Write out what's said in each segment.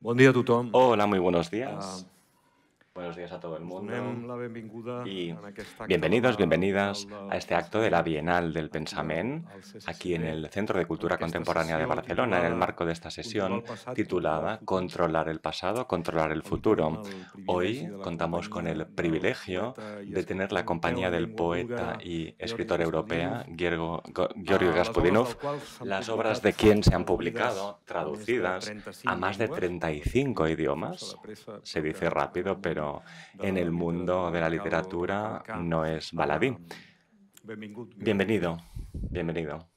Bon dia a tothom. Hola, muy buenos días. Buenos días a todo el mundo. Donem la benvinguda Y en aquest acte bienvenidos, de la bienvenidas Bienal a del este acto de la Pensament Bienal del aquí Pensament, al aquí en CCCB, el Centro de en Cultura aquesta Contemporánea de sessió Barcelona, en el titulada marco de esta Controlar sesión el passat, controlar el titulada futur. Controlar el pasado, controlar el Avui tenim futuro. el privilegi Hoy de la contamos con companyia el del privilegio poeta i de tener escriptor la europeu compañía en del llengua poeta búlgara y Georgi escritor Gospodinov, europeo Georgi les obres Gaspodinov, del qual s'han las obras publicat de quien se han traduïdes publicado, a més de traducidas a 35 más de llengües, per escrit 35 força de idiomas. pressa, Se però que dice en el rápido, món pero de en la el mundo de literatura la cal literatura recalcar. no es baladí. Benvingut, Georgi. Bienvenido, bienvenido.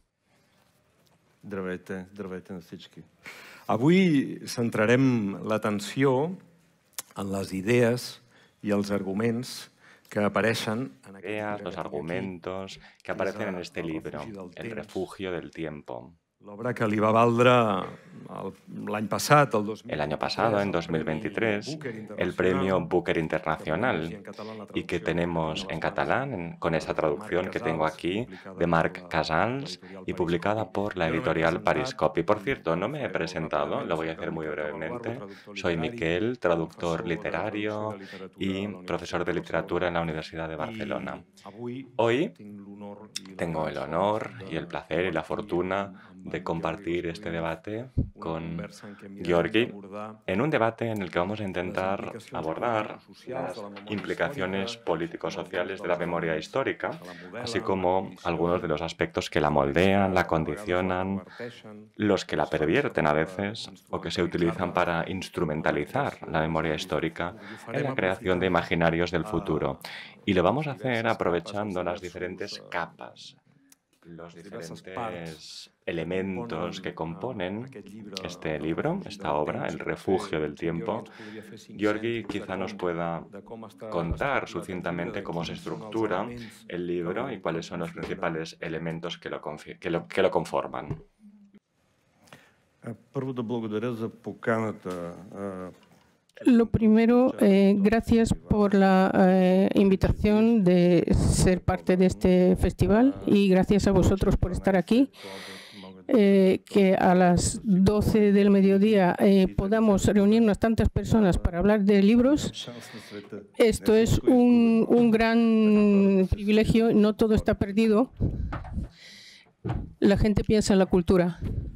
Здравейте на всички. Avui centrarem l'atenció en les idees i els arguments que apareixen en aquest llibre Ideas, que los tinc aquí, argumentos que que és aparecen en este El libro, refugi del El temps, refugio del tiempo. l'obra que li va valdre l'any passat, el El año 2023, pasado, en el Premi 2023, Booker el premio Internacional, Booker que podem llegir Internacional en català en la y que traducció tenemos de en les mans catalán con esa de Marc traducción que tengo Casals, aquí publicada de per Marc Casals l'editorial y Periscopi. publicada por la Jo no m'he editorial presentat Periscopi. Por i cierto, no ho me he faré molt presentado, ràpidament. lo voy a Soc hacer en muy Miquel Cavallguardo, brevemente. traductor Soy literari, Miquel, traductor professor de traducció literario i de literatura a y la profesor Universitat de de literatura Barcelona. en la Universidad de Barcelona. I avui Hoy tinc l'honor i la tengo el gran honor sort y el de placer y la compartir fortuna amb de en Georgi compartir este Gospodinov debate una con conversa en què mirarem Georgi d'abordar en un debate en el que vamos a les intentar implicacions abordar político-socials de las la memòria implicaciones històrica, com alguns político-sociales de la dels memoria elements histórica, que la así modelen, la como algunos condicionen, de los aspectos que la aquells que moldean, la a vegades la condicionan, perverteixen, los que o la es fan pervierten a servir per veces o que se utilizan instrumentalitzar-la para en la instrumentalizar creació la memoria d'imaginaris del histórica futur. I ho en farem la creación de aprofitant imaginarios del futuro. Y lo les vamos a hacer diverses capes, aprovechando las diferentes capas, los les diverses parts diferentes que elementos que componen componen aquest llibre, este El libro, refugi esta del obra, temps, El i potser refugio del en Georgi tiempo. ens podria fer 5 Georgi cèntims quizá nos com pueda de com està contar estructurat aquest llibre, sucintamente de cómo se quins són els estructura elements el libro y cuáles son los principals elementos que lo conforman. Първо да благодаря за поканата. Lo primero, gracias por la invitación de ser parte de este festival y gracias a vosotros por estar aquí. Que a las 12 del mediodía podamos reunirnos tantas personas para hablar de libros. Esto es un gran privilegio, no todo está perdido. La gente piensa en la cultura.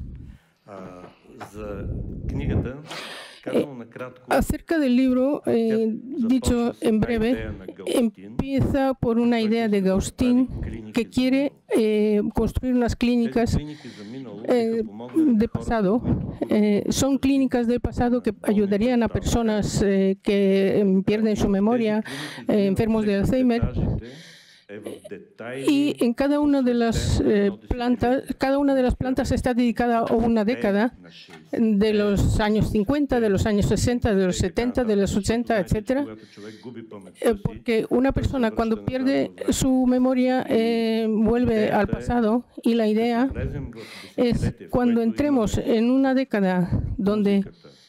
Acerca del libro, dicho en breve, empieza por una idea de Gaustin que quiere construir unas clínicas de pasado. Son clínicas del pasado que ayudarían a personas que pierden su memoria, enfermos de Alzheimer. Y en cada una de las plantas está dedicada a una década de los años 50, de los años 60, de los 70, de los 80, etc. Porque una persona cuando pierde su memoria vuelve al pasado y la idea es cuando entremos en una década donde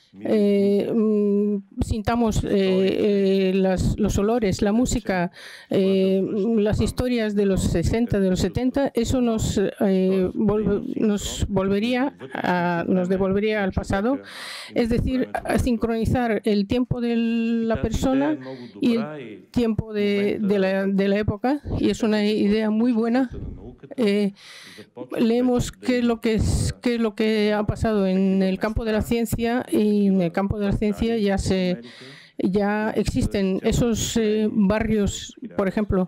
sintamos los olores, la música, las historias de los 60, de los 70, eso nos devolvería al pasado, es decir, a sincronizar el tiempo de la persona y el tiempo de la época, y es una idea muy buena. Leemos qué es lo que ha pasado en el campo de la ciencia, y en el campo de la ciencia ya existen esos barrios, por ejemplo,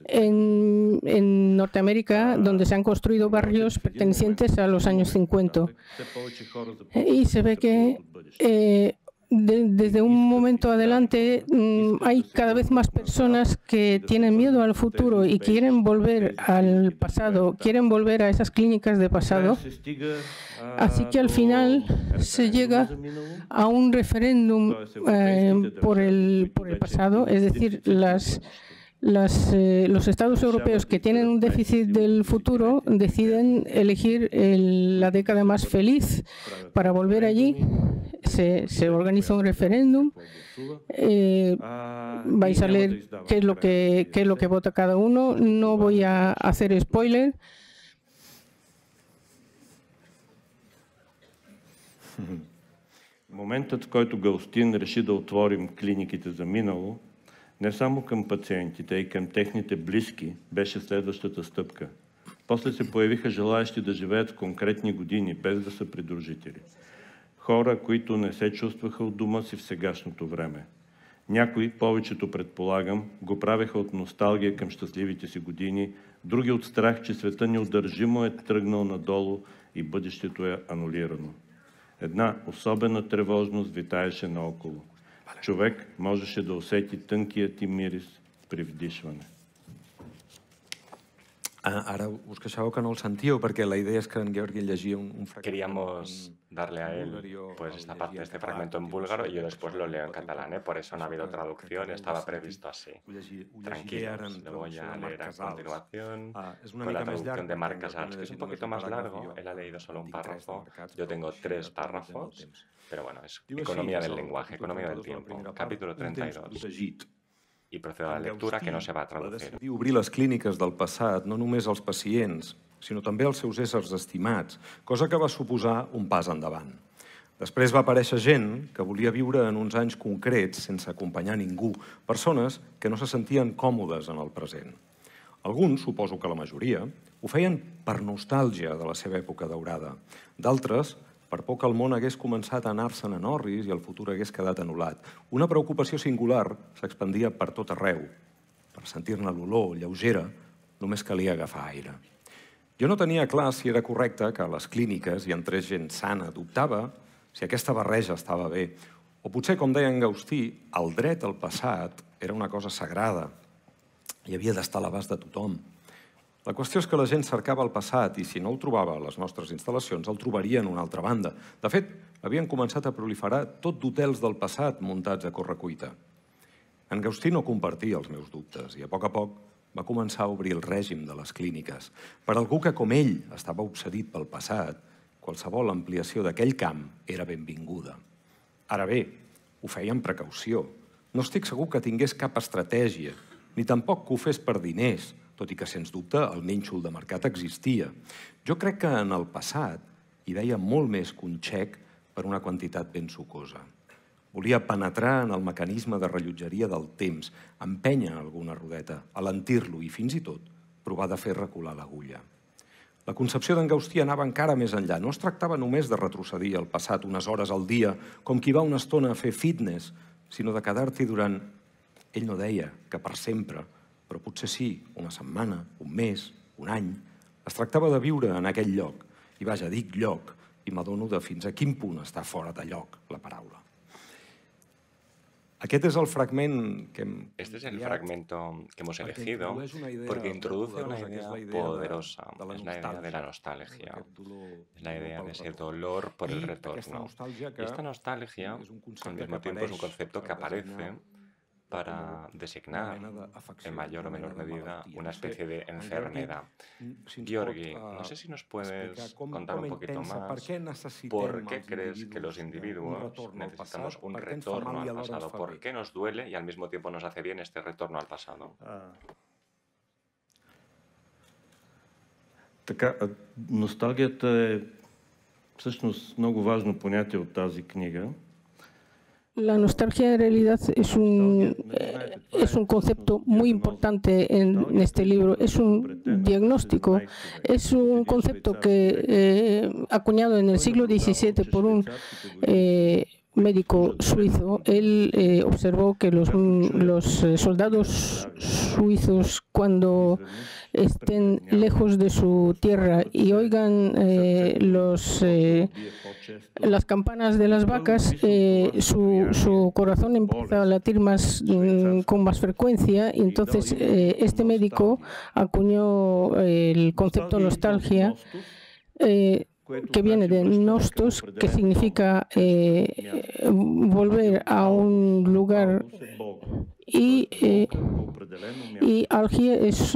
en Norteamérica, donde se han construido barrios pertenecientes a los años 50. Y se ve que desde un momento adelante hay cada vez más personas que tienen miedo al futuro y quieren volver al pasado, quieren volver a esas clínicas de pasado. Así que al final se llega a un referéndum por el pasado, es decir, los estados europeos que tienen un déficit del futuro deciden elegir la década más feliz para volver allí. Se organiza un referéndum. Vais a leer qué es lo que vota cada uno. No voy a hacer spoiler. Моментът, в който Галстин реши да отворим клиниките за минало, не само към пациентите, и към техните близки, беше следващата стъпка. После се появиха желаящи да живеят в конкретни години, без да са придружители. Хора, които не се чувстваха от дома си в сегашното време. Някои, повечето предполагам, го правеха от носталгия към щастливите си години, други от страх, че света неудържимо е тръгнал надолу и бъдещето е анулирано. Една особена тревожност витаеше наоколо. Човек можеше да усети тънкият им мирис при вдишване. Ara us queixàveu que no el sentíeu perquè la idea és que en Georgi llegia un fragment. Queríamos darle a él pues esta parte, este fragmento en búlgaro, y yo después lo leo en catalán, por eso no ha habido traducción, estaba previsto así. Tranquilos, lo voy a leer a continuación con la traducción de Marc Casals, que es un poquito más largo, él ha leído solo un párrafo, yo tengo 3 párrafos, pero bueno, es economía del lenguaje, economía del tiempo, capítulo 32. I procedo a la lectura, que no se va a traducir. Va decidir obrir les clíniques del passat no només als pacients, sinó també als seus éssers estimats, cosa que va suposar un pas endavant. Després va aparèixer gent que volia viure en uns anys concrets sense acompanyar ningú, persones que no se sentien còmodes en el present. Alguns, suposo que la majoria, ho feien per nostàlgia de la seva època daurada. D'altres, per por que el món hagués començat a anar-se'n en orris i el futur hagués quedat anul·lat. Una preocupació singular s'expandia per tot arreu. Per sentir-ne l'olor lleugera, només calia agafar aire. Jo no tenia clar si era correcte que a les clíniques hi entrés gent sana. Dubtava si aquesta barreja estava bé. O potser, com deia en Gaustí, el dret al passat era una cosa sagrada i havia d'estar a l'abast de tothom. La qüestió és que la gent cercava el passat i si no el trobava a les nostres instal·lacions el trobaria en una altra banda. De fet, havien començat a proliferar tot d'hotels del passat muntats a correcuita. En Gaustí no compartia els meus dubtes i a poc va començar a obrir el règim de les clíniques. Per algú que, com ell, estava obsedit pel passat, qualsevol ampliació d'aquell camp era benvinguda. Ara bé, ho feia amb precaució. No estic segur que tingués cap estratègia, ni tampoc que ho fes per diners, tot i que, sens dubte, el nínxol de mercat existia. Jo crec que en el passat hi veia molt més que un xec per una quantitat ben sucosa. Volia penetrar en el mecanisme de rellotgeria del temps, empènyer alguna rodeta, alentir-lo i, fins i tot, provar de fer recular l'agulla. La concepció d'en Gaustí anava encara més enllà. No es tractava només de retrocedir al passat unes hores al dia, com qui va una estona a fer fitness, sinó de quedar-t'hi durant... Ell no deia que per sempre, però potser sí, una setmana, un mes, un any. Es tractava de viure en aquell lloc. I vaja, dic lloc, i m'adono de fins a quin punt està fora de lloc la paraula. Aquest és el fragment que hem... Este es el fragmento que hemos elegido porque introduce una idea poderosa. Es la idea de la nostalgia. Es la idea de ese dolor por el retorno. Y esta nostalgia, al mismo tiempo, es un concepto que aparece para designar, en mayor o menor medida, una especie de enfermedad. Georgi, no sé si nos puedes contar un poquito más por qué crees que los individuos necesitamos un retorno al pasado, por qué nos duele y al mismo tiempo nos hace bien este retorno al pasado. Така, носталгията е всъщност много важно понятие от тази книга. La nostalgia en realidad es un concepto muy importante en este libro, es un diagnóstico, es un concepto que acuñado en el siglo XVII por un médico suizo. Él observó que los soldados suizos, cuando estén lejos de su tierra y oigan las campanas de las vacas, su corazón empieza a latir con más frecuencia, y entonces este médico acuñó el concepto nostalgia, que viene de nostos, que significa volver a un lugar, y algia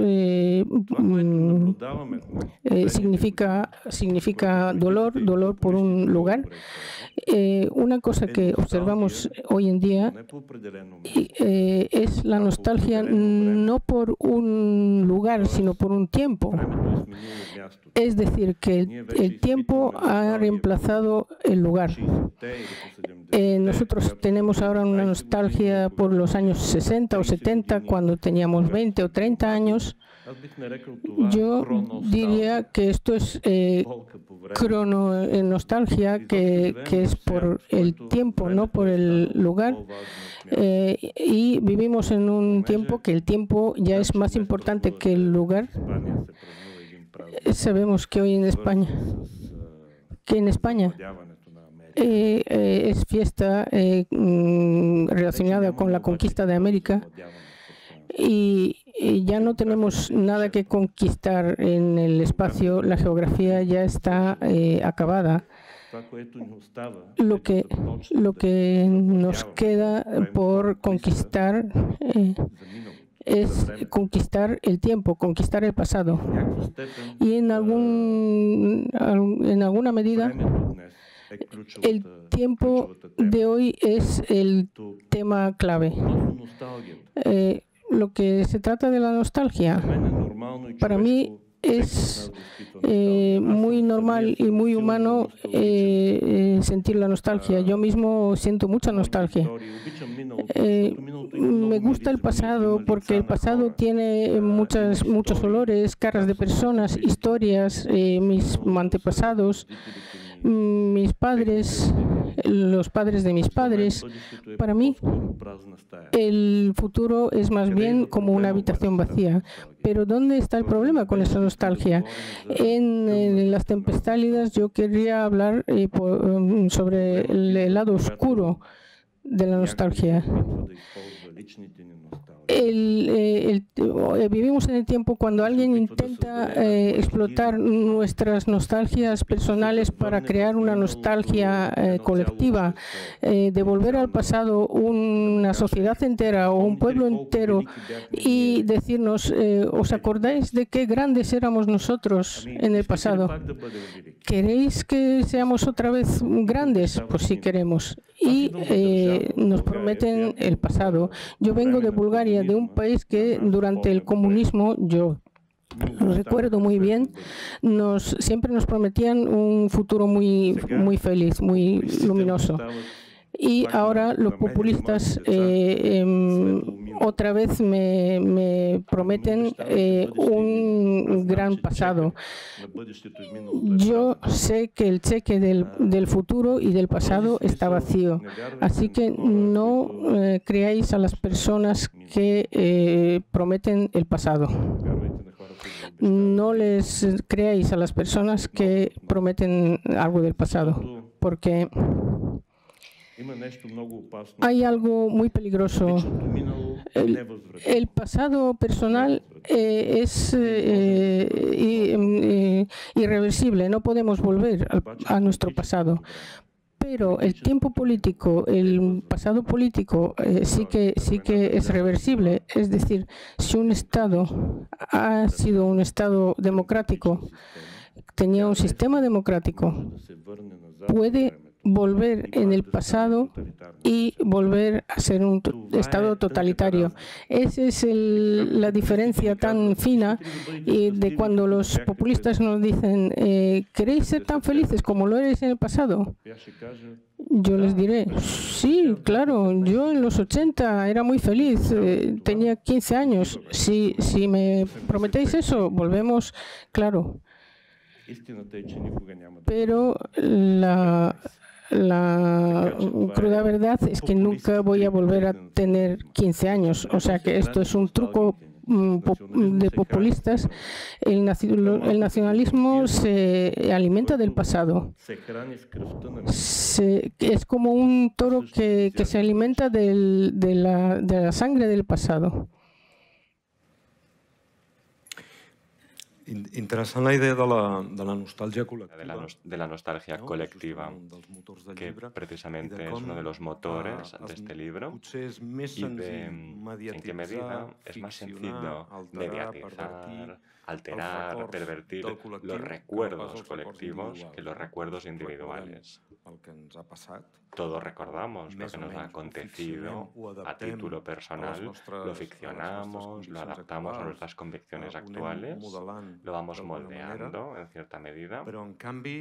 significa dolor por un lugar. Una cosa que observamos hoy en día es la nostalgia no por un lugar, sino por un tiempo. Es decir, que el tiempo ha reemplazado el lugar. Nosotros tenemos ahora una nostalgia por los años 60 o 70, cuando teníamos 20 o 30 años. Yo diría que esto es nostalgia, que es por el tiempo, no por el lugar. Y vivimos en un tiempo que el tiempo ya es más importante que el lugar. Sabemos que hoy en España, es fiesta relacionada con la conquista de América, y ya no tenemos nada que conquistar en el espacio. La geografía ya está acabada. Lo que nos queda por conquistar es conquistar el tiempo, conquistar el pasado. Y en alguna medida el tiempo de hoy es el tema clave. Lo que se trata de la nostalgia, para mí es muy normal y muy humano sentir la nostalgia. Yo mismo siento mucha nostalgia. Me gusta el pasado porque el pasado tiene muchos olores, caras de personas, historias, mis antepasados, mis padres, los padres de mis padres. Para mí, el futuro es más bien como una habitación vacía. Pero ¿dónde está el problema con esa nostalgia? En las tempestálidas yo querría hablar sobre el lado oscuro de la nostalgia. Vivimos en el tiempo cuando alguien intenta explotar nuestras nostalgias personales para crear una nostalgia colectiva, devolver al pasado una sociedad entera o un pueblo entero y decirnos, ¿os acordáis de qué grandes éramos nosotros en el pasado? ¿Queréis que seamos otra vez grandes? Pues sí queremos. Y nos prometen el pasado. Yo vengo de Bulgaria, de un país que durante el comunismo, yo lo recuerdo muy bien, siempre nos prometían un futuro muy feliz, muy luminoso. Y ahora los populistas otra vez me prometen un gran pasado. Yo sé que el cheque del futuro y del pasado está vacío. Así que no creáis a las personas que prometen el pasado. No les creáis a las personas que prometen algo del pasado, porque hay algo muy peligroso. El pasado personal es irreversible. No podemos volver a nuestro pasado. Pero el tiempo político, el pasado político, sí que es reversible. Es decir, si un Estado ha sido un Estado democrático, tenía un sistema democrático, puede volver en el pasado y volver a ser un Estado totalitario. Esa es la diferencia tan fina de cuando los populistas nos dicen ¿queréis ser tan felices como lo eres en el pasado? Yo les diré, sí, claro, yo en los 80 era muy feliz, tenía 15 años. Si me prometéis eso, volvemos, claro. Pero la cruda verdad es que nunca voy a volver a tener 15 años. O sea que esto es un truco de populistas. El nacionalismo se alimenta del pasado. Es como un toro que se alimenta de la sangre del pasado. Interessant la idea de la nostàlgia col·lectiva. De la nostalgia colectiva, que precisamente es uno de los motores de este libro, y de en qué medida es más sencillo mediatizar, alterar, pervertir los recuerdos colectivos que los recuerdos individuales. Todos recordamos lo que nos ha acontecido a título personal, lo ficcionamos, lo adaptamos a nuestras convicciones actuales, lo vamos moldeando en cierta medida,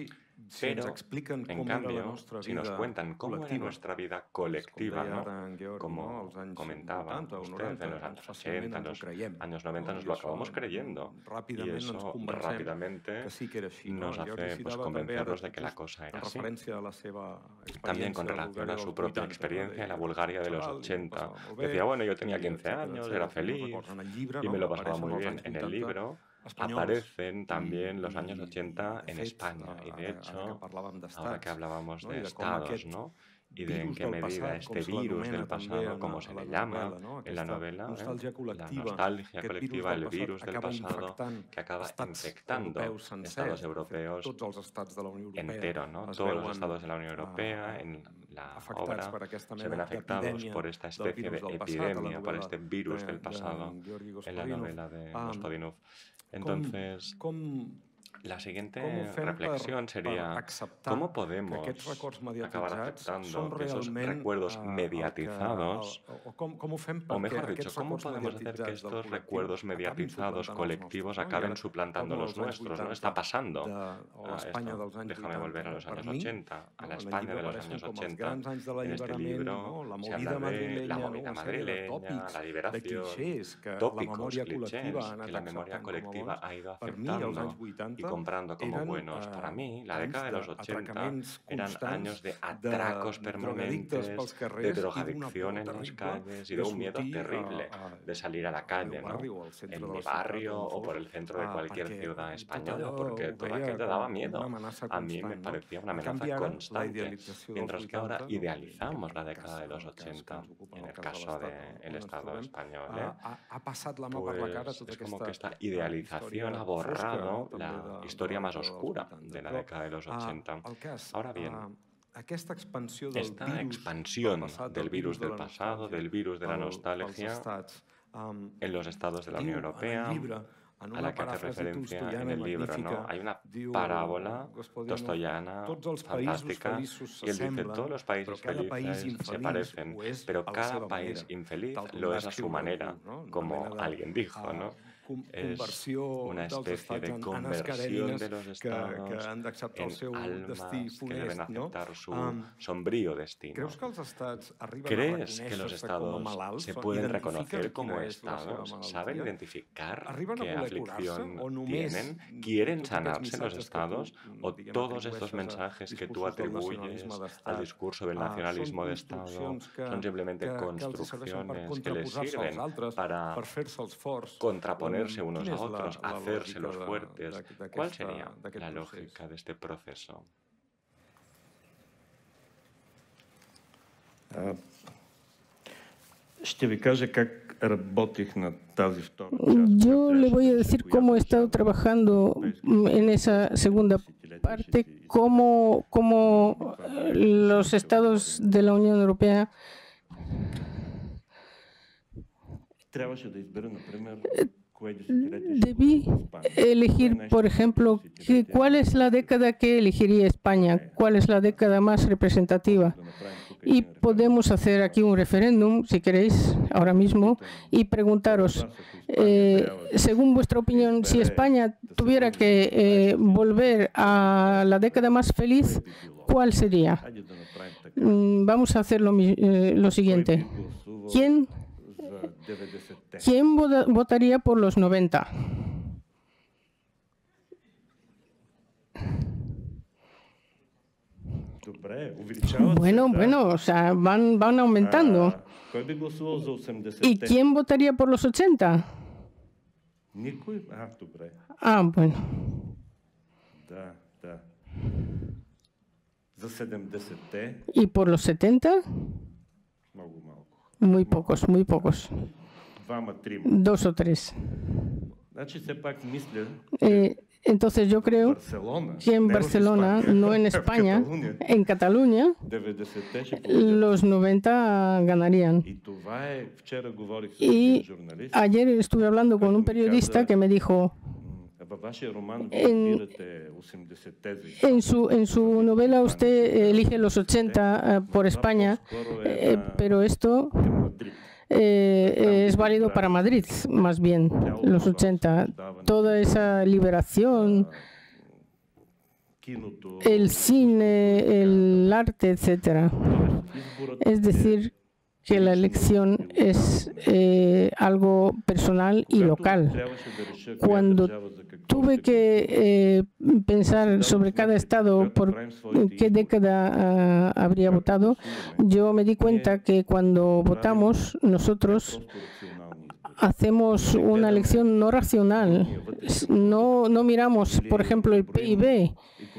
Pero, en cambio, si nos cuentan cómo era nuestra vida colectiva, ¿no? Como comentaba usted, en los años 80, en los años 90, nos lo acabamos creyendo. Y eso rápidamente nos hace convencernos de que la cosa era así. También con relación a su propia experiencia en la Bulgaria de los 80. Decía, bueno, yo tenía 15 años, era feliz y me lo pasaba muy bien. En el libro aparecen también los años 80 en España y, de hecho, ahora que hablábamos de estados, ¿no? Y de en qué medida este virus del pasado, como se le llama en la novela, la nostalgia colectiva, el virus del pasado, que acaba infectando estados europeos enteros, ¿no? Todos los estados de la Unión Europea, en la obra, se ven afectados por esta especie de epidemia, por este virus del pasado, en la novela de Gospodinov. Entonces, la siguiente reflexión sería cómo podemos acabar aceptando que esos recuerdos mediatizados, o mejor dicho, cómo podemos hacer que estos recuerdos mediatizados colectivos acaben suplantando los nuestros, ¿no? Está pasando. Déjame volver a los años 80, a la España de los años 80. En este libro se habla de la movida madrileña, la liberación, tópicos, clichés que la memoria colectiva ha ido aceptando y comprando como buenos. Para mí, la década de los 80 eran años de atracos permanentes, de drogadicción en las calles y de un miedo terrible de salir a la calle, ¿no? En mi barrio o por el centro de cualquier ciudad española, porque todo aquello daba miedo. A mí me parecía una amenaza constante, mientras que ahora idealizamos la década de los 80, en el caso del Estado español, pues es como que esta idealización ha borrado la historia más oscura de la década de los 80. Ahora bien, esta expansión del virus del pasado, del virus de la nostalgia, en los estados de la Unión Europea, a la que hace referencia en el libro, ¿no? Hay una parábola dostoyana fantástica y él dice, todos los países felices se parecen, pero cada país infeliz lo es a su manera, como alguien dijo, ¿no? Es una especie de conversión de los estados en almas que deben aceptar su sombrío destino. ¿Crees que los estados se pueden reconocer como estados? ¿Saben identificar qué aflicción tienen? ¿Quieren sanarse los estados? ¿O todos estos mensajes que tú atribuyes al discurso del nacionalismo de Estado son simplemente construcciones que les sirven para contraponerse unos a otros, hacerse los fuertes? ¿Cuál sería la lógica de este proceso? Yo le voy a decir cómo he estado trabajando en esa segunda parte, cómo los estados de la Unión Europea debí elegir, por ejemplo, cuál es la década que elegiría España, cuál es la década más representativa. Y podemos hacer aquí un referéndum, si queréis, ahora mismo, y preguntaros, según vuestra opinión, si España tuviera que volver a la década más feliz, ¿cuál sería? Vamos a hacer lo siguiente. ¿Quién votaría por los 90? Bueno, o sea, van aumentando. ¿Y quién votaría por los 80? Ah, bueno. ¿Y por los 70? Muy pocos, muy pocos. 2 o 3. Entonces yo creo que en Barcelona, no en España, en Cataluña, los 90 ganarían. Y ayer estuve hablando con un periodista que me dijo, en su novela usted elige los 80 por España, pero esto es válido para Madrid, más bien, los 80. Toda esa liberación el cine, el arte, etc. Es decir, que la elección es algo personal y local. Cuando tuve que pensar sobre cada estado por qué década habría votado, yo me di cuenta que cuando votamos nosotros hacemos una elección no racional. No miramos, por ejemplo, el PIB.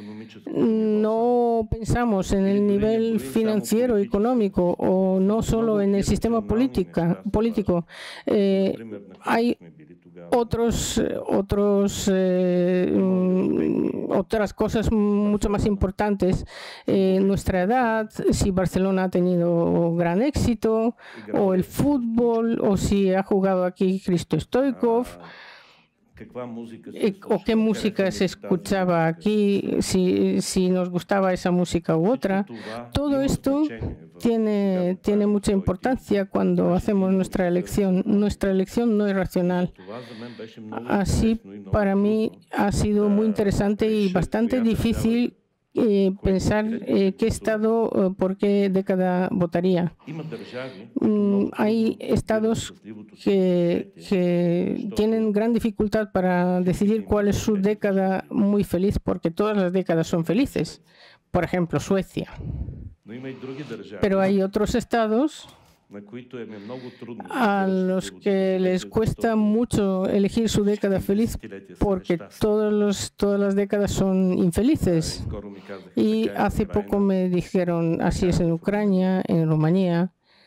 No pensamos en el nivel financiero, económico, o no solo en el sistema político. Hay otras cosas mucho más importantes. Nuestra edad, si Barcelona ha tenido gran éxito, o el fútbol, o si ha jugado aquí Hristo Stoichkov, o qué música se escuchaba aquí, si nos gustaba esa música u otra. Todo esto tiene mucha importancia cuando hacemos nuestra elección. Nuestra elección no es racional. Así, para mí ha sido muy interesante y bastante difícil pensar qué estado, por qué década votaría. Hay estados que tienen gran dificultad para decidir cuál es su década muy feliz, porque todas las décadas son felices. Por ejemplo, Suecia. Pero hay otros estados a los que les cuesta mucho elegir su década feliz porque todas las décadas son infelices. Y hace poco me dijeron, así es en Ucrania, en Rumanía,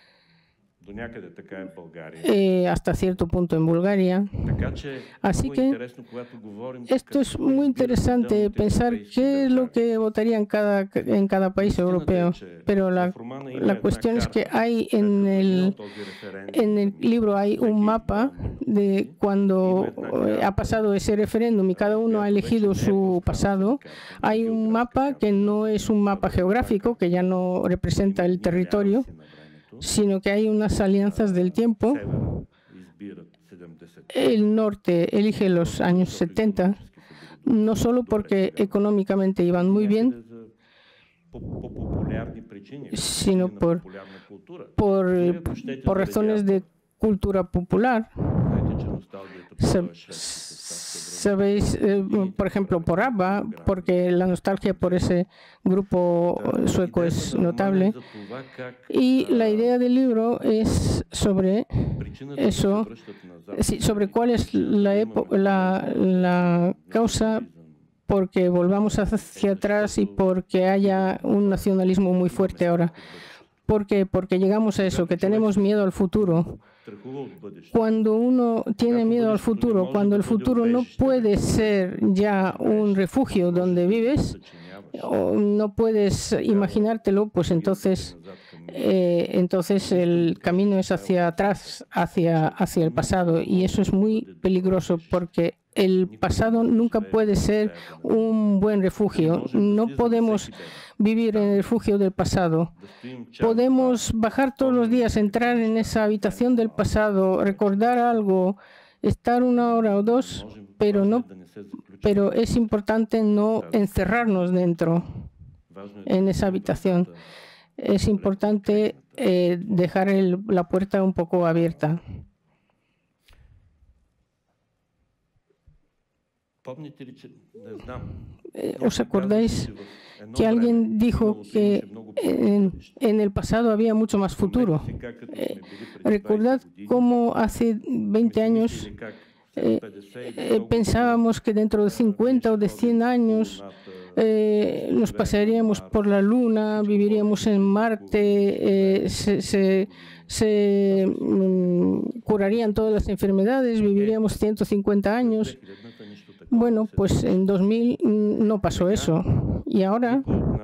hasta cierto punto en Bulgaria. Así que esto es muy interesante, pensar qué es lo que votaría en cada país europeo. Pero la cuestión es que hay en el libro hay un mapa de cuando ha pasado ese referéndum y cada uno ha elegido su pasado. Hay un mapa que no es un mapa geográfico, que ya no representa el territorio, sino que hay unas alianzas del tiempo. El norte elige los años 70, no solo porque económicamente iban muy bien, sino por razones de cultura popular. Sabéis, por ejemplo, por ABBA, porque la nostalgia por ese grupo sueco es notable. Y la idea del libro es sobre eso, sobre cuál es la causa porque volvamos hacia atrás y porque haya un nacionalismo muy fuerte ahora. Porque llegamos a eso, que tenemos miedo al futuro. Cuando uno tiene miedo al futuro, cuando el futuro no puede ser ya un refugio donde vives, o no puedes imaginártelo, pues entonces el camino es hacia atrás, hacia el pasado, y eso es muy peligroso porque el pasado nunca puede ser un buen refugio. No podemos vivir en el refugio del pasado. Podemos bajar todos los días, entrar en esa habitación del pasado, recordar algo, estar una hora o dos, pero es importante no encerrarnos dentro en esa habitación. Es importante dejar la puerta un poco abierta. ¿Os acordáis que alguien dijo que en el pasado había mucho más futuro? Recordad cómo hace 20 años pensábamos que dentro de 50 o de 100 años nos pasaríamos por la Luna, viviríamos en Marte, se curarían todas las enfermedades, viviríamos 150 años. Bueno, pues en 2000 no pasó eso. Y ahora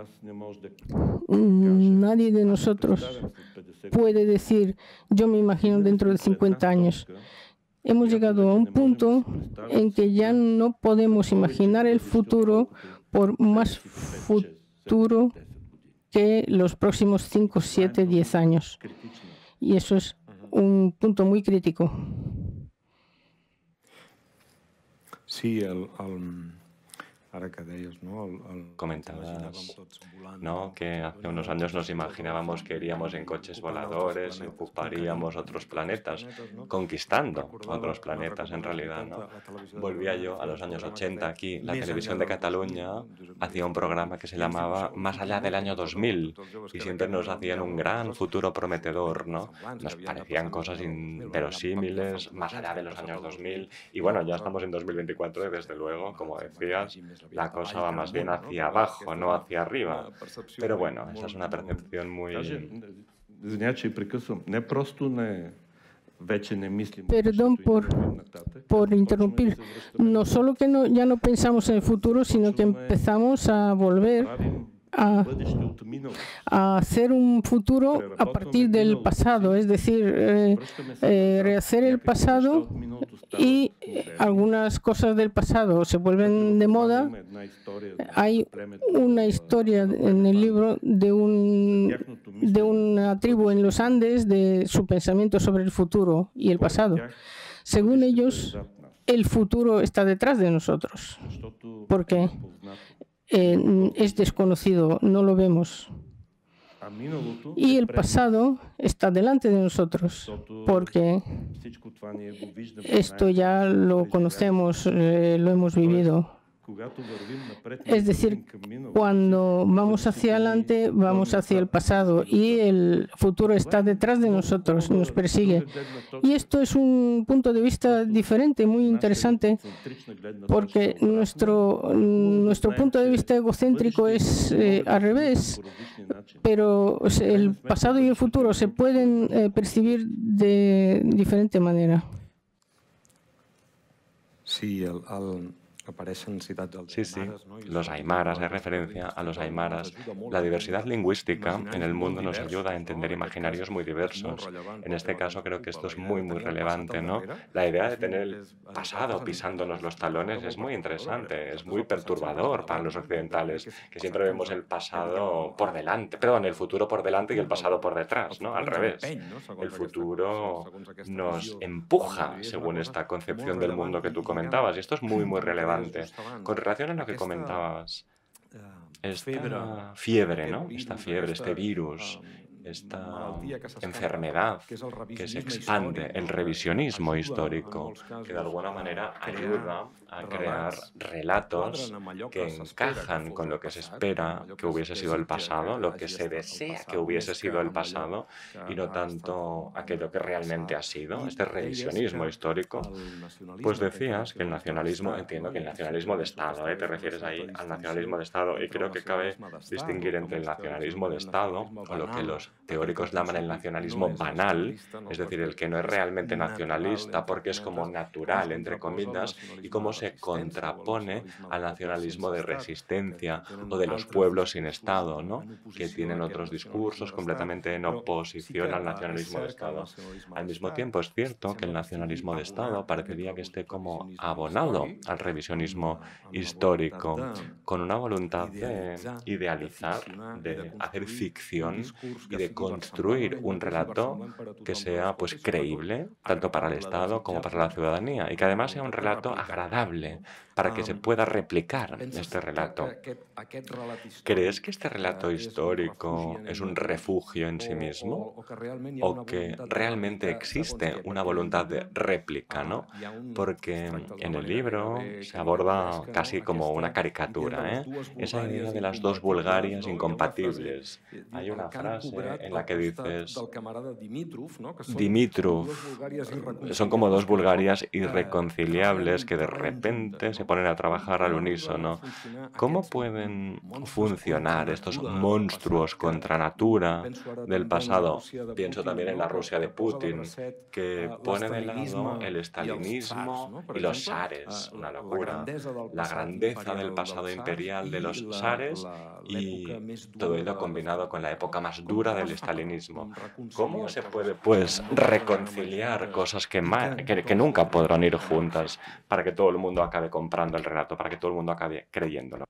nadie de nosotros puede decir, yo me imagino dentro de 50 años. Hemos llegado a un punto en que ya no podemos imaginar el futuro por más futuro que los próximos 5, 7, 10 años. Y eso es un punto muy crítico. Sí, Comentabas, ¿no?, que hace unos años nos imaginábamos que iríamos en coches voladores y ocuparíamos otros planetas, conquistando otros planetas en realidad, ¿no? Volvía yo a los años 80 aquí, la televisión de Cataluña hacía un programa que se llamaba Más allá del año 2000 y siempre nos hacían un gran futuro prometedor, ¿no? Nos parecían cosas inverosímiles, más allá de los años 2000 y bueno, ya estamos en 2024 y desde luego, como decías, la cosa va más bien hacia abajo, no hacia arriba. Pero bueno, esa es una percepción muy... Perdón por interrumpir. No solo que ya no pensamos en el futuro, sino que empezamos a volver a hacer un futuro a partir del pasado, es decir, rehacer el pasado y algunas cosas del pasado se vuelven de moda. Hay una historia en el libro de una tribu en los Andes, de su pensamiento sobre el futuro y el pasado. Según ellos, el futuro está detrás de nosotros, porque es desconocido, no lo vemos. Y el pasado está delante de nosotros, porque esto ya lo conocemos, lo hemos vivido. Es decir, cuando vamos hacia adelante, vamos hacia el pasado y el futuro está detrás de nosotros, nos persigue. Y esto es un punto de vista diferente, muy interesante, porque nuestro punto de vista egocéntrico es al revés, pero el pasado y el futuro se pueden percibir de diferente manera. Sí, Sí, los aymaras, hay referencia a los aymaras. La diversidad lingüística en el mundo nos ayuda a entender imaginarios muy diversos. En este caso creo que esto es muy, muy relevante, ¿no? La idea de tener el pasado pisándonos los talones es muy interesante, es muy perturbador para los occidentales, que siempre vemos el pasado por delante, perdón, el futuro por delante y el pasado por detrás, ¿no? Al revés. El futuro nos empuja, según esta concepción del mundo que tú comentabas, y esto es muy, muy relevante. Con relación a lo que comentabas, esta fiebre, ¿no? Esta fiebre, este virus, esta enfermedad que se expande, el revisionismo histórico, que de alguna manera ayuda a crear relatos que encajan con lo que se espera que hubiese sido el pasado, lo que se desea que hubiese sido el pasado, y no tanto aquello que realmente ha sido, este revisionismo histórico. Pues decías que el nacionalismo, entiendo que el nacionalismo de Estado, te refieres ahí al nacionalismo de Estado, y creo que cabe distinguir entre el nacionalismo de Estado, o lo que los teóricos llaman el nacionalismo banal, es decir, el que no es realmente nacionalista porque es como natural, entre comillas, y cómo se contrapone al nacionalismo de resistencia o de los pueblos sin Estado, ¿no?, que tienen otros discursos completamente en oposición al nacionalismo de Estado. Al mismo tiempo, es cierto que el nacionalismo de Estado parecería que esté como abonado al revisionismo histórico, con una voluntad de idealizar, de hacer ficción y de construir un relato que sea pues creíble, tanto para el Estado como para la ciudadanía, y que además sea un relato agradable para que se pueda replicar este relato. ¿Crees que este relato histórico es un refugio en sí mismo o que realmente existe una voluntad de réplica, ¿no? Porque en el libro se aborda casi como una caricatura, esa idea de las dos Bulgarias incompatibles. Hay una frase en la que dices, Dimitrov, son como dos Bulgarias irreconciliables que de repente se ponen a trabajar al unísono. ¿Cómo pueden funcionar estos monstruos contra natura del pasado? Pienso también en la Rusia de Putin, que pone de lado el estalinismo y los zares, una locura, la grandeza del pasado imperial de los zares y todo ello combinado con la época más dura del estalinismo. ¿Cómo se puede, pues, reconciliar cosas que nunca podrán ir juntas para que todo el mundo acabe comprando el relato, para que todo el mundo acabe creyéndolo?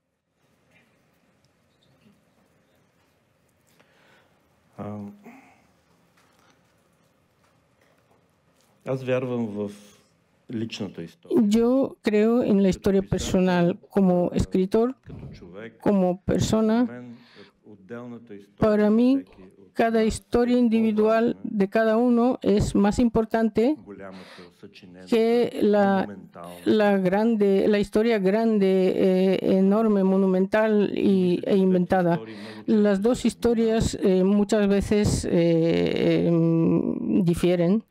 Аз вярвам в Yo creo en la historia personal como escritor, como persona. Para mí, cada historia individual de cada uno es más importante que la historia grande, enorme, monumental e inventada. Las dos historias muchas veces difieren.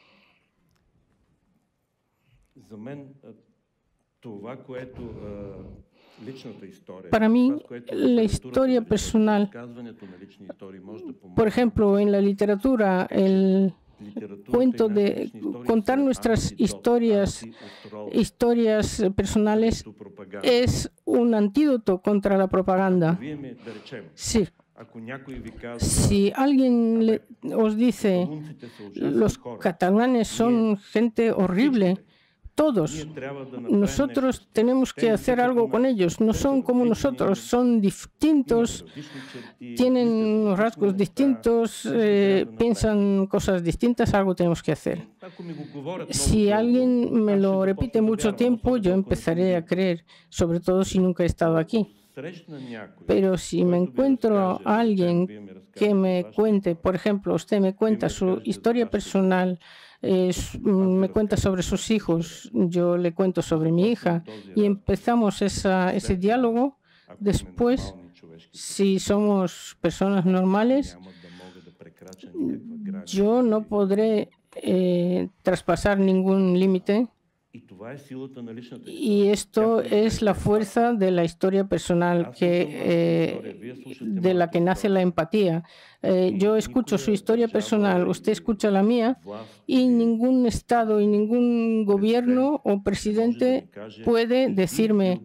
Para mí, la historia personal, por ejemplo, en la literatura, el cuento de contar nuestras historias personales es un antídoto contra la propaganda. Sí. Si alguien os dice los catalanes son gente horrible, todos. Nosotros tenemos que hacer algo con ellos. No son como nosotros, son distintos, tienen unos rasgos distintos, piensan cosas distintas, algo tenemos que hacer. Si alguien me lo repite mucho tiempo, yo empezaré a creer, sobre todo si nunca he estado aquí. Pero si me encuentro a alguien que me cuente, por ejemplo, usted me cuenta su historia personal, me cuenta sobre sus hijos, yo le cuento sobre mi hija y empezamos ese diálogo. Después, si somos personas normales, yo no podré traspasar ningún límite. Y esto es la fuerza de la historia personal, de la que nace la empatía. Yo escucho su historia personal, usted escucha la mía, y ningún Estado y ningún gobierno o presidente puede decirme,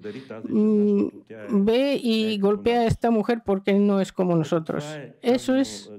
ve y golpea a esta mujer porque no es como nosotros. Eso es,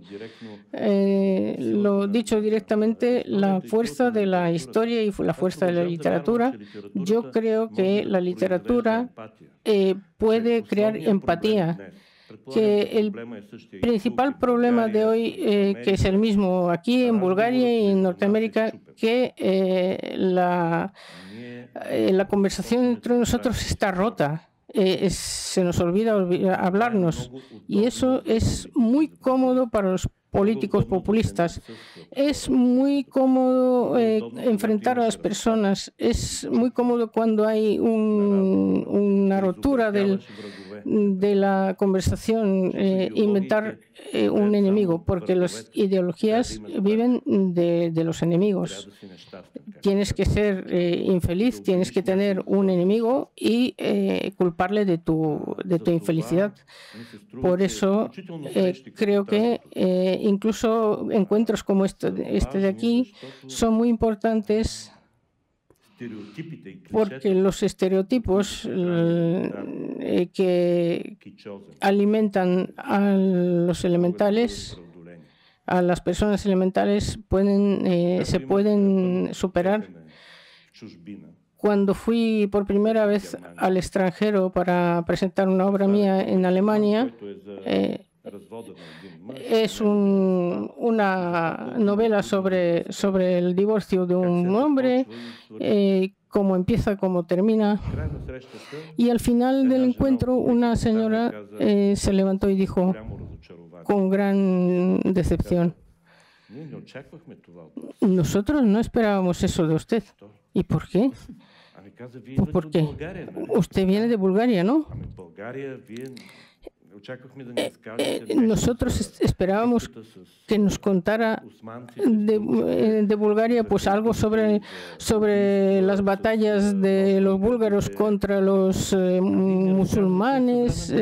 lo dicho directamente, la fuerza de la historia y la fuerza de la literatura. Yo creo que la literatura puede crear empatía, que el principal problema de hoy, que es el mismo aquí en Bulgaria y en Norteamérica, que la conversación entre nosotros está rota. Se nos olvida hablarnos y eso es muy cómodo para los políticos populistas. Es muy cómodo enfrentar a las personas. Es muy cómodo cuando hay una rotura de la conversación, inventar un enemigo, porque las ideologías viven de los enemigos. Tienes que ser infeliz, tienes que tener un enemigo y culparle de tu infelicidad. Por eso creo que incluso encuentros como este de aquí son muy importantes, porque los estereotipos que alimentan a los elementales, a las personas elementales, se pueden superar. Cuando fui por primera vez al extranjero para presentar una obra mía en Alemania, es una novela sobre el divorcio de un hombre, cómo empieza, cómo termina. Y al final del encuentro, una señora se levantó y dijo, con gran decepción, nosotros no esperábamos eso de usted. ¿Y por qué? Pues porque usted viene de Bulgaria, ¿no? Nosotros esperábamos que nos contara de Bulgaria pues algo sobre las batallas de los búlgaros contra los musulmanes,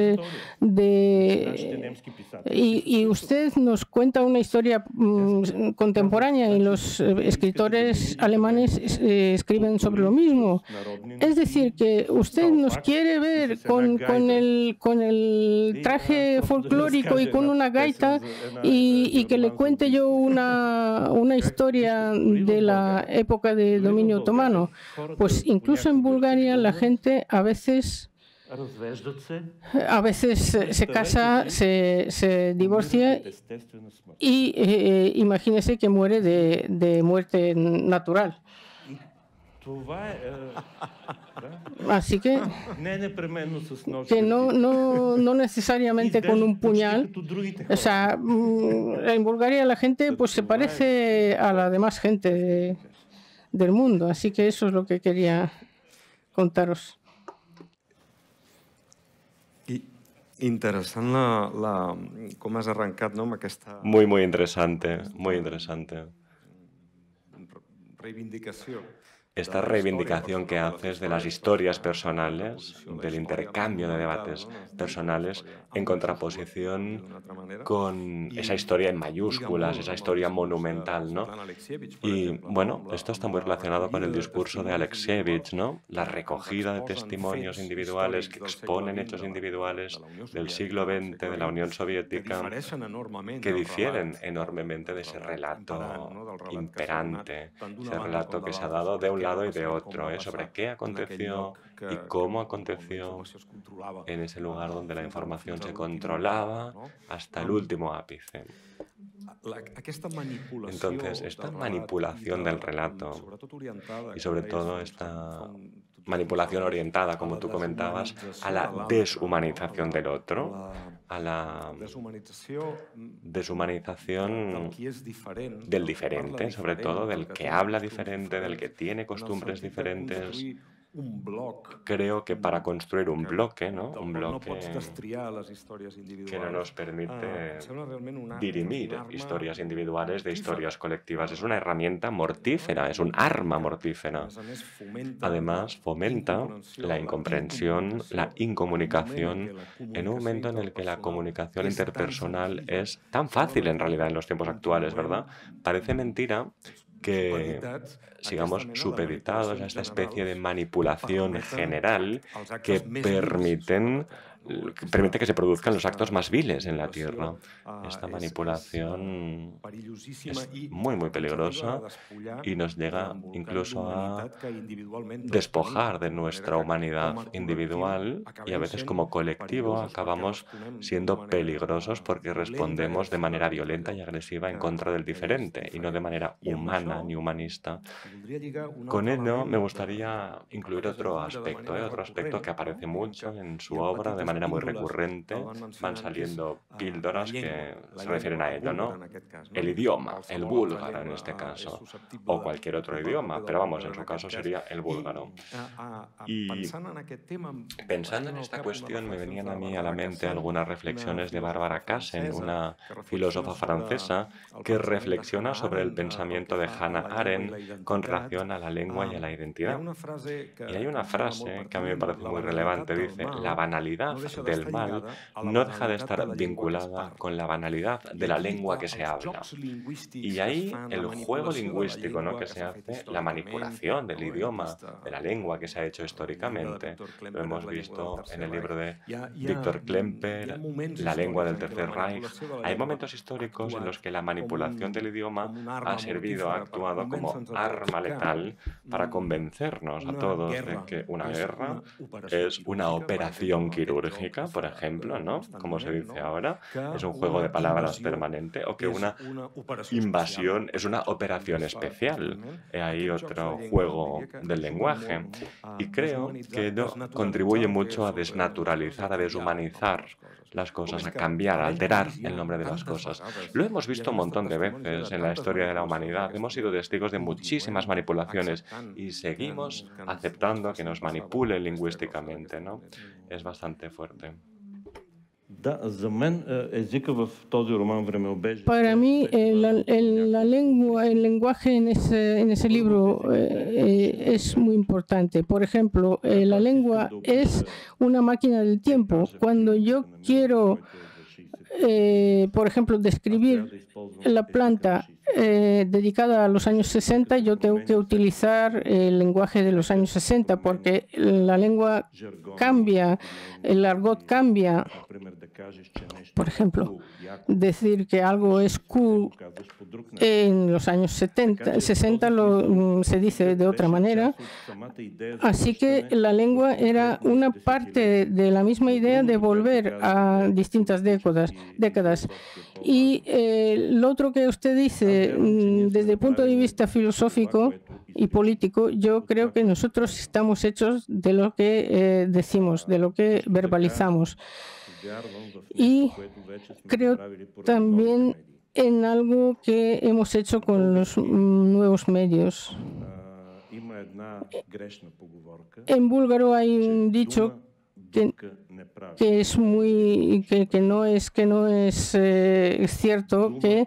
y usted nos cuenta una historia contemporánea y los escritores alemanes escriben sobre lo mismo. Es decir, que usted nos quiere ver con el traje folclórico y con una gaita y que le cuente yo una historia de la época de dominio otomano. Pues incluso en Bulgaria la gente a veces se casa, se divorcia y imagínese que muere de muerte natural. Así que no necesariamente con un puñal. O sea, en Bulgaria la gente pues se parece a la demás gente del mundo. Así que eso es lo que quería contaros. Interessant com has arrencat, no, amb aquesta Muy, muy interesante, muy interesante. reivindicació. Esta reivindicación que haces de las historias personales, del intercambio de debates personales, en contraposición con esa historia en mayúsculas, esa historia monumental, ¿no? Y, bueno, esto está muy relacionado con el discurso de Alexievich, ¿no? La recogida de testimonios individuales que exponen hechos individuales del siglo XX, de la Unión Soviética, que difieren enormemente de ese relato imperante, ese relato que se ha dado de un lado y de otro, sobre qué aconteció y cómo aconteció en ese lugar donde la información se controlaba hasta el último ápice. Entonces, esta manipulación del relato y sobre todo esta manipulación orientada, como tú comentabas, a la deshumanización del otro, a la deshumanización del diferente, sobre todo del que habla diferente, del que tiene costumbres diferentes. Creo que para construir un bloque, ¿no? Un bloque que no nos permite dirimir historias individuales de historias colectivas. Es una herramienta mortífera, es un arma mortífera. Además, fomenta la incomprensión, la incomunicación, en un momento en el que la comunicación interpersonal es tan fácil en realidad en los tiempos actuales, ¿verdad? Parece mentira que sigamos supeditados a esta especie de manipulación general que permite que se produzcan los actos más viles en la Tierra. Esta manipulación es muy, muy peligrosa y nos llega incluso a despojar de nuestra humanidad individual y a veces como colectivo acabamos siendo peligrosos porque respondemos de manera violenta y agresiva en contra del diferente y no de manera humana ni humanista. Con ello me gustaría incluir otro aspecto que aparece mucho en su obra de manera muy recurrente, van saliendo píldoras que se refieren a ello, ¿no? El idioma, el búlgaro en este caso, o cualquier otro idioma, pero vamos, en su caso sería el búlgaro. Y pensando en esta cuestión me venían a mí a la mente algunas reflexiones de Barbara Cassen, una filósofa francesa que reflexiona sobre el pensamiento de Hannah Arendt con relación a la lengua y a la identidad. Y hay una frase que a mí me parece muy relevante, dice, la banalidad del mal no deja de estar vinculada con la banalidad de la lengua que se habla. Y ahí el juego lingüístico, ¿no?, que se hace, la manipulación del idioma, de la lengua que se ha hecho históricamente, lo hemos visto en el libro de Víctor Klemperer, La lengua del Tercer Reich. Hay momentos históricos en los que la manipulación del idioma ha servido, ha actuado como arma letal para convencernos a todos de que una guerra es una operación quirúrgica, por ejemplo, ¿no?, como se dice ahora, es un juego de palabras permanente, o que una invasión es una operación especial. Hay otro juego del lenguaje. Y creo que ello contribuye mucho a desnaturalizar, a deshumanizar las cosas, a cambiar, a alterar el nombre de las cosas. Lo hemos visto un montón de veces en la historia de la humanidad. Hemos sido testigos de muchísimas manipulaciones y seguimos aceptando que nos manipulen lingüísticamente, ¿no? Es bastante fuerte. Para mí, la lengua, el lenguaje en ese libro es muy importante. Por ejemplo, la lengua es una máquina del tiempo. Cuando yo quiero, por ejemplo, describir la planta dedicada a los años 60, yo tengo que utilizar el lenguaje de los años 60 porque la lengua cambia, el argot cambia. Por ejemplo, decir que algo es cool en los años 60 se dice de otra manera. Así que la lengua era una parte de la misma idea de volver a distintas décadas. Y lo otro que usted dice, desde el punto de vista filosófico, y político, yo creo que nosotros estamos hechos de lo que decimos, de lo que verbalizamos. Y creo también en algo que hemos hecho con los nuevos medios. En búlgaro hay un dicho que es muy que no es cierto, que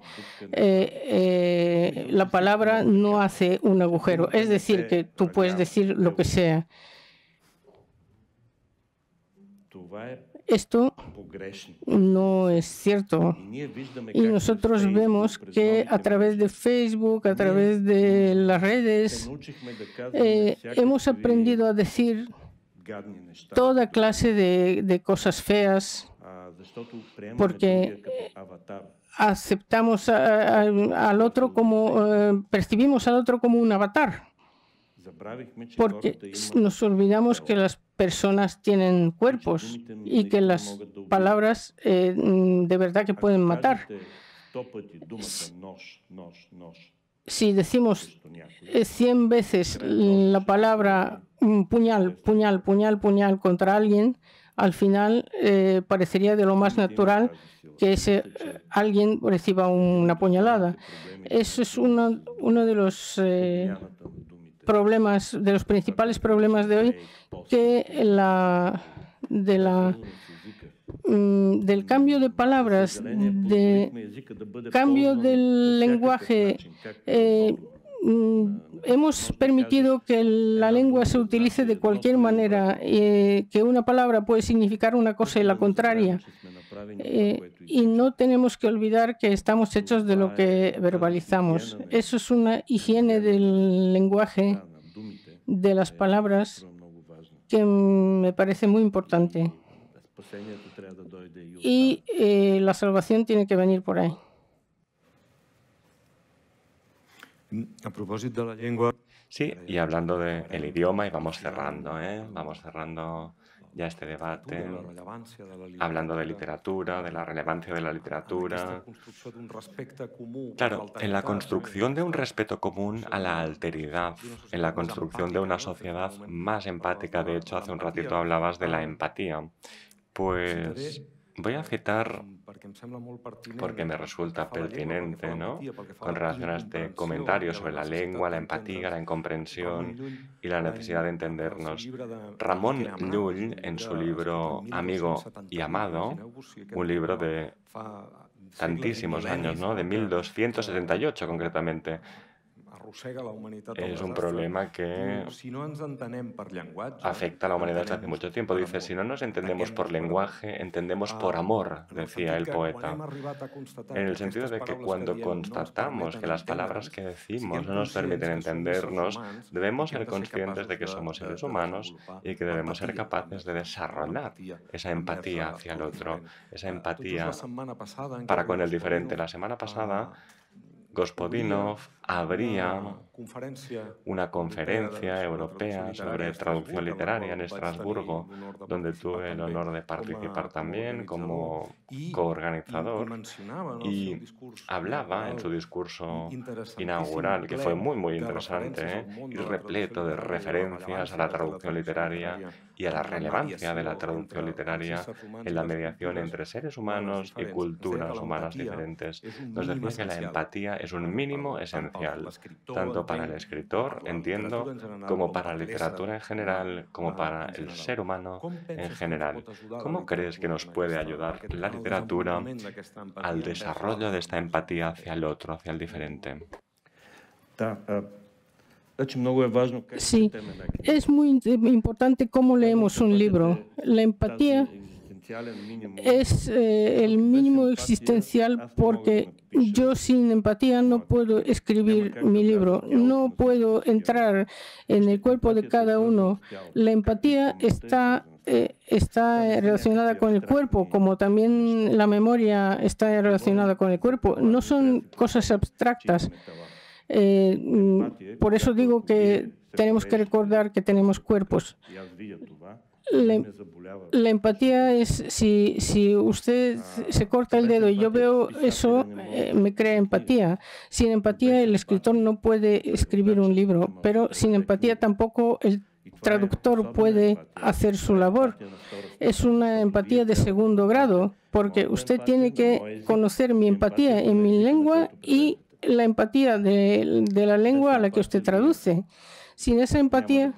la palabra no hace un agujero. Es decir, que tú puedes decir lo que sea. Esto no es cierto. Y nosotros vemos que a través de Facebook, a través de las redes, hemos aprendido a decir toda clase de cosas feas, porque aceptamos al otro como, percibimos al otro como un avatar, porque nos olvidamos que las personas tienen cuerpos y que las palabras de verdad que pueden matar. Si decimos 100 veces la palabra puñal, puñal, puñal, puñal contra alguien, al final parecería de lo más natural que ese alguien reciba una puñalada. Eso es uno de los problemas, de los principales problemas de hoy, que del cambio de palabras, cambio del lenguaje. Hemos permitido que la lengua se utilice de cualquier manera, que una palabra puede significar una cosa y la contraria. Y no tenemos que olvidar que estamos hechos de lo que verbalizamos. Eso es una higiene del lenguaje, de las palabras, que me parece muy importante. Y la salvación tiene que venir por ahí. A propósito de la lengua. Sí, y hablando del idioma, y vamos cerrando ya este debate, hablando de literatura, de la relevancia de la literatura. Claro, en la construcción de un respeto común a la alteridad, en la construcción de una sociedad más empática. De hecho, hace un ratito hablabas de la empatía. Pues voy a citar, porque me resulta pertinente, ¿no?, con relación a este comentario sobre la lengua, la empatía, la incomprensión y la necesidad de entendernos. Ramon Llull, en su libro Amigo y Amado, un libro de tantísimos años, ¿no?, de 1278 concretamente, es un problema que afecta a la humanidad desde hace mucho tiempo. Dice, si no nos entendemos por lenguaje, entendemos por amor, decía el poeta. En el sentido de que cuando constatamos que las palabras que decimos no nos permiten entendernos, debemos ser conscientes de que somos seres humanos y que debemos ser capaces de desarrollar esa empatía hacia el otro, esa empatía para con el diferente. La semana pasada, Gospodinov abría una conferencia europea sobre traducción literaria en Estrasburgo, donde tuve el honor de participar también como coorganizador, y hablaba en su discurso inaugural, que fue muy interesante, y repleto de referencias a la traducción literaria y a la relevancia de la traducción literaria en la mediación entre seres humanos y culturas humanas diferentes. Nos decía que la empatía es un mínimo esencial, tanto para el escritor, entiendo, como para la literatura en general, como para el ser humano en general. ¿Cómo crees que nos puede ayudar la literatura al desarrollo de esta empatía hacia el otro, hacia el diferente? Sí, es muy importante cómo leemos un libro. La empatía es el mínimo existencial, porque yo sin empatía no puedo escribir mi libro, no puedo entrar en el cuerpo de cada uno. La empatía está relacionada con el cuerpo, como también la memoria está relacionada con el cuerpo. No son cosas abstractas. Por eso digo que tenemos que recordar que tenemos cuerpos. La empatía es, si usted se corta el dedo y yo veo eso, me crea empatía. Sin empatía el escritor no puede escribir un libro, pero sin empatía tampoco el traductor puede hacer su labor. Es una empatía de segundo grado, porque usted tiene que conocer mi empatía en mi lengua y la empatía de la lengua a la que usted traduce. Sin esa empatía,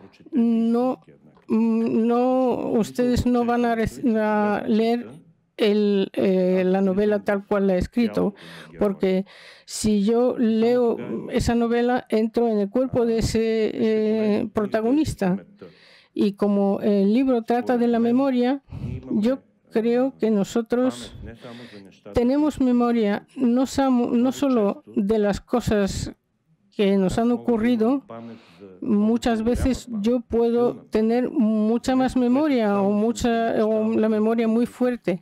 ustedes no van a leer la novela tal cual la he escrito, porque si yo leo esa novela, entro en el cuerpo de ese protagonista. Y como el libro trata de la memoria, yo creo que nosotros tenemos memoria no solo de las cosas que nos han ocurrido. Muchas veces yo puedo tener mucha más memoria o la memoria muy fuerte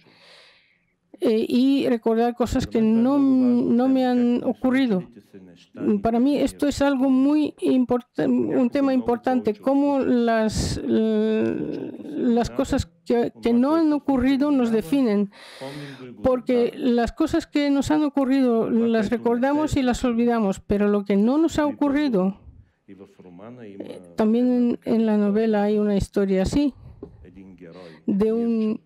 y recordar cosas que no me han ocurrido. Para mí esto es algo muy importante, un tema importante, cómo las cosas que no han ocurrido nos definen, porque las cosas que nos han ocurrido las recordamos y las olvidamos, pero lo que no nos ha ocurrido, también en la novela hay una historia así, de un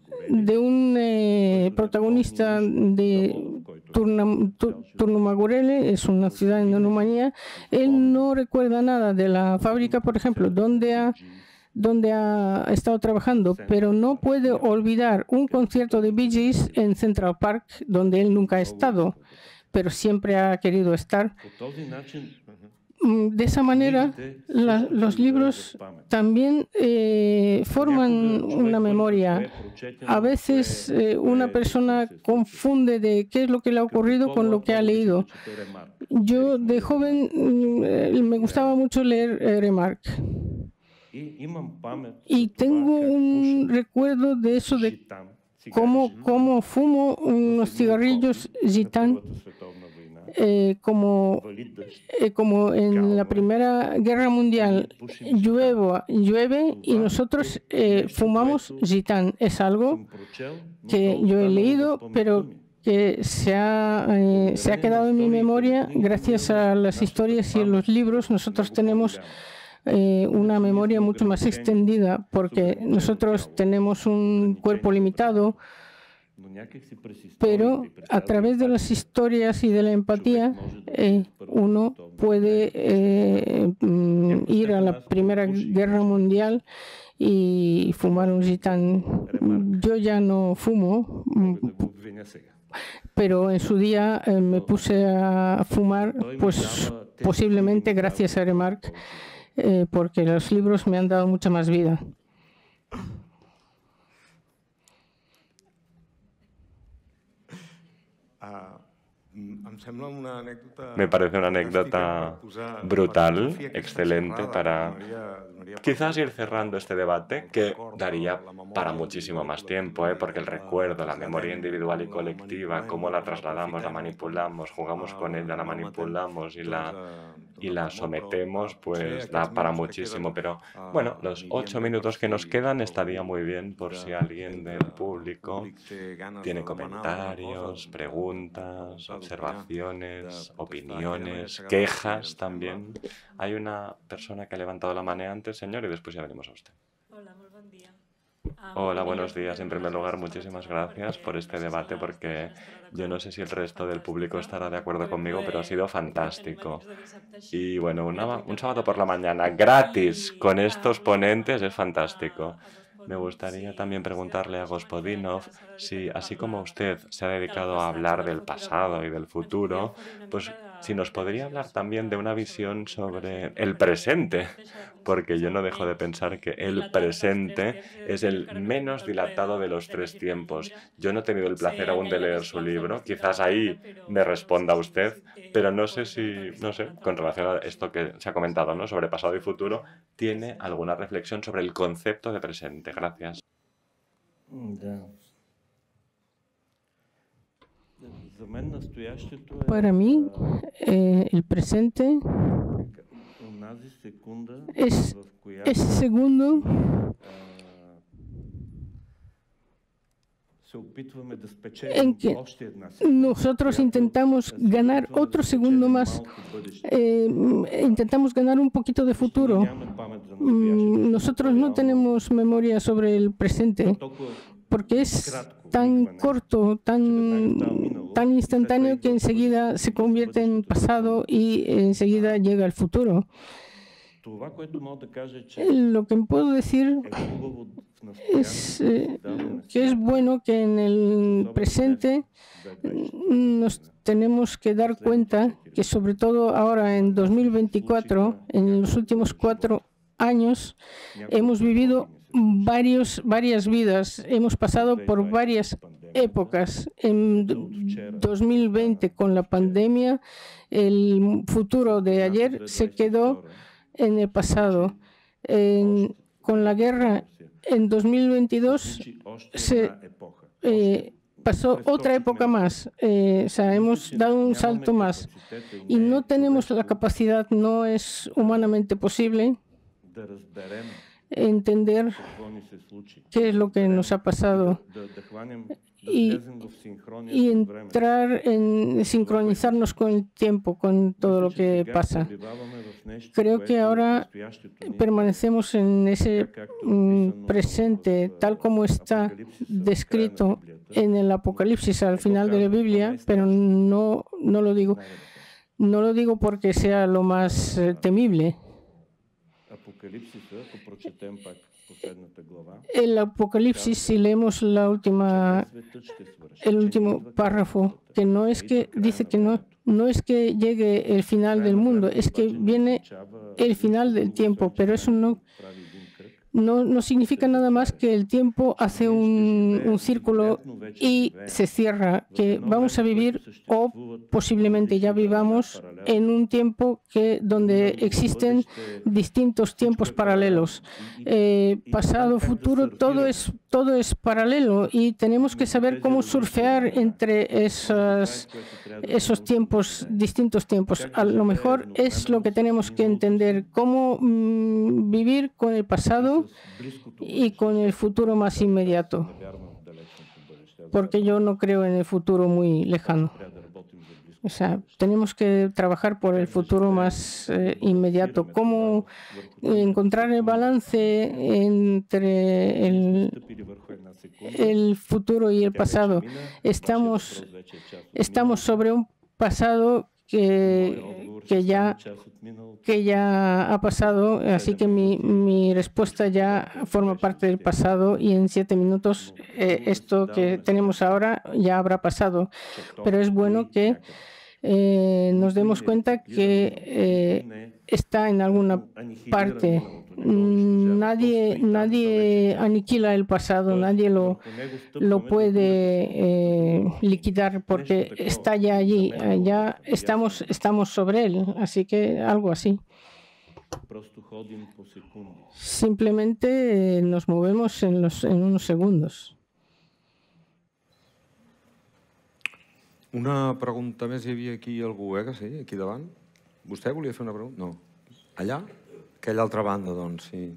protagonista de Turnumagurele, es una ciudad en Rumanía. Él no recuerda nada de la fábrica, por ejemplo, donde ha estado trabajando, pero no puede olvidar un concierto de Bee Gees en Central Park, donde él nunca ha estado, pero siempre ha querido estar. De esa manera, los libros también forman una memoria. A veces una persona confunde de qué es lo que le ha ocurrido con lo que ha leído. Yo de joven me gustaba mucho leer Remarque. Y tengo un recuerdo de eso, de cómo fumo unos cigarrillos Gitán. Como en la Primera Guerra Mundial llueve y nosotros fumamos Gitán. Es algo que yo he leído, pero que se ha quedado en mi memoria gracias a las historias y los libros. Nosotros tenemos una memoria mucho más extendida porque nosotros tenemos un cuerpo limitado, pero a través de las historias y de la empatía uno puede ir a la Primera Guerra Mundial y fumar un Gitán. Yo ya no fumo, pero en su día me puse a fumar, pues posiblemente gracias a Remarque, porque los libros me han dado mucha más vida. Me parece una anécdota brutal, excelente para quizás ir cerrando este debate, que daría para muchísimo más tiempo, porque el recuerdo, la memoria individual y colectiva, cómo la trasladamos, la manipulamos, jugamos con ella, la manipulamos y la sometemos, pues da para muchísimo. Pero bueno, los 8 minutos que nos quedan estaría muy bien por si alguien del público tiene comentarios, preguntas, observaciones, opiniones, quejas también. Hay una persona que ha levantado la mano antes, señor, y después ya venimos a usted. Hola, muy buen día. Hola, buenos días. En primer lugar, muchísimas gracias por este debate, porque yo no sé si el resto del público estará de acuerdo conmigo, pero ha sido fantástico. Y bueno, un sábado por la mañana gratis con estos ponentes es fantástico. Me gustaría también preguntarle a Gospodinov si, así como usted se ha dedicado a hablar del pasado y del futuro, pues si nos podría hablar también de una visión sobre el presente, porque yo no dejo de pensar que el presente es el menos dilatado de los 3 tiempos. Yo no he tenido el placer aún de leer su libro, quizás ahí me responda usted, pero no sé si, con relación a esto que se ha comentado, ¿no?, sobre pasado y futuro, ¿tiene alguna reflexión sobre el concepto de presente? Gracias. Para mí, el presente es ese segundo en que nosotros intentamos ganar otro segundo más, intentamos ganar un poquito de futuro. Nosotros no tenemos memoria sobre el presente, porque es tan corto, tan instantáneo que enseguida se convierte en pasado y enseguida llega el futuro. Lo que puedo decir es que es bueno que en el presente nos tenemos que dar cuenta que, sobre todo ahora en 2024, en los últimos 4 años, hemos vivido varias vidas, hemos pasado por varias épocas. En 2020, con la pandemia, el futuro de ayer se quedó en el pasado. Con la guerra, en 2022, se pasó otra época más. O sea, hemos dado un salto más. Y no tenemos la capacidad, no es humanamente posible entender qué es lo que nos ha pasado y entrar en sincronizarnos con el tiempo, con todo lo que pasa. Creo que ahora permanecemos en ese presente, tal como está descrito en el Apocalipsis al final de la Biblia, pero no lo digo porque sea lo más temible. El Apocalipsis, si leemos el último párrafo, que no es que dice que no es que llegue el final del mundo, es que viene el final del tiempo, pero eso no significa nada más que el tiempo hace un círculo y se cierra, que vamos a vivir, o posiblemente ya vivamos, en un tiempo donde existen distintos tiempos paralelos. Pasado, futuro, todo es paralelo y tenemos que saber cómo surfear entre esos tiempos, distintos tiempos. A lo mejor es lo que tenemos que entender, cómo vivir con el pasado y con el futuro más inmediato, porque yo no creo en el futuro muy lejano. O sea, tenemos que trabajar por el futuro más inmediato. ¿Cómo encontrar el balance entre el futuro y el pasado? Estamos sobre un pasado que ya ha pasado, así que mi respuesta ya forma parte del pasado y en 7 minutos esto que tenemos ahora ya habrá pasado. Pero es bueno que nos demos cuenta que está en alguna parte. Nadie aniquila el pasado, nadie lo puede liquidar porque está ya allí, ya estamos sobre él, así que algo así. Simplemente nos movemos en unos segundos. Una pregunta més, hi havia aquí algú, que sí, aquí davant. Vostè volia fer una pregunta? No. Allà? Aquella altra banda, doncs, sí.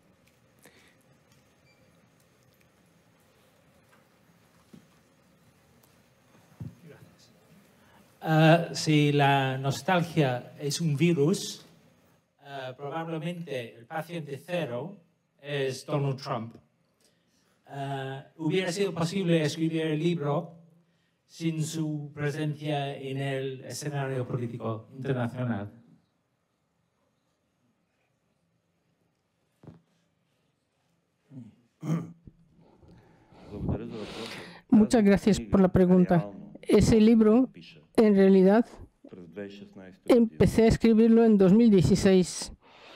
Si la nostalgia es un virus, probablemente el paciente cero es Donald Trump. ¿Hubiera sido posible escribir el libro sin su presencia en el escenario político internacional? Muchas gracias por la pregunta. Ese libro, en realidad, empecé a escribirlo en 2016.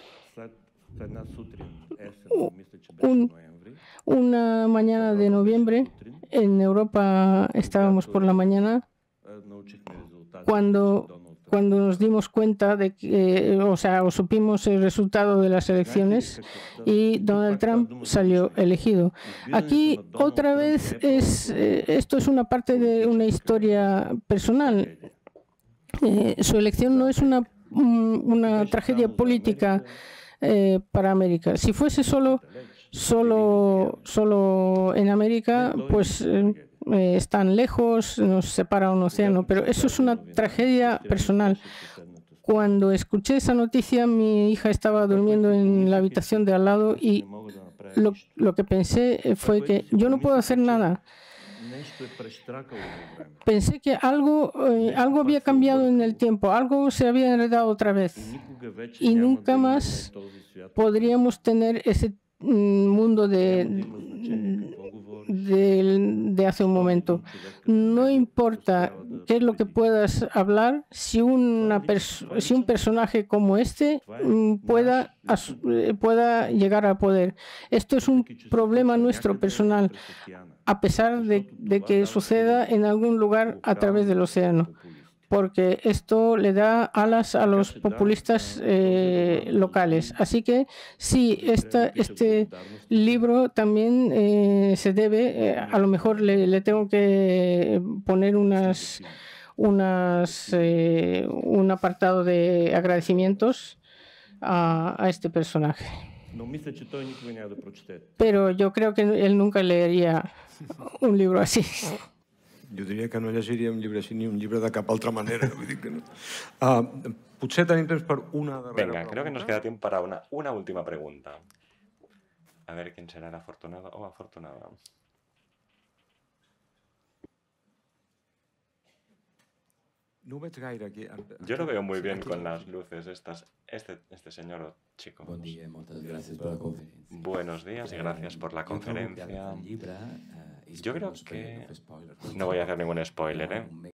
Una mañana de noviembre, en Europa estábamos por la mañana, cuando nos dimos cuenta de que, o supimos el resultado de las elecciones y Donald Trump salió elegido. Aquí, otra vez, esto es una parte de una historia personal. Su elección no es una tragedia política para América. Si fuese solo en América, pues están lejos, nos separa un océano, pero eso es una tragedia personal. Cuando escuché esa noticia, mi hija estaba durmiendo en la habitación de al lado y lo que pensé fue que yo no puedo hacer nada. Pensé que algo había cambiado en el tiempo, algo se había enredado otra vez y nunca más podríamos tener ese mundo de hace un momento. No importa qué es lo que puedas hablar, si un personaje como este pueda llegar al poder. Esto es un problema nuestro personal, a pesar de que suceda en algún lugar a través del océano, porque esto le da alas a los populistas locales. Así que sí, este libro también se debe, a lo mejor le tengo que poner un apartado de agradecimientos a este personaje. Pero yo creo que él nunca leería un libro así. Jo diria que no llegiria un llibre així ni un llibre de cap altra manera. Vull dir que no. Potser tenim temps per una darrera Venga, pregunta. creo que nos queda tiempo para una última pregunta. A ver quién será el afortunado o afortunada. No ho veig gaire aquí. Yo lo veo muy bien con las luces estas. Este señor o chico. Bon dia, moltes gràcies per la conferència. Buenos días y gracias por la Jo trobo que conferencia. el llibre Yo creo que no voy a hacer ningún spoiler, ¿eh?